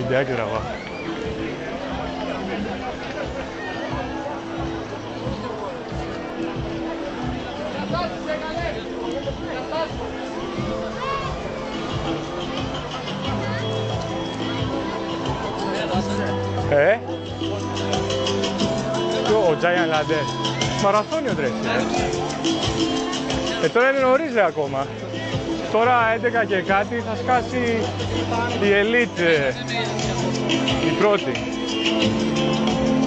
βιντεάκι τραβά. Ο Giant Ladder. Μαραθώνιο τρέχει. Τώρα είναι νωρίς ακόμα. Τώρα 11 και κάτι θα σκάσει η Elite, η πρώτη.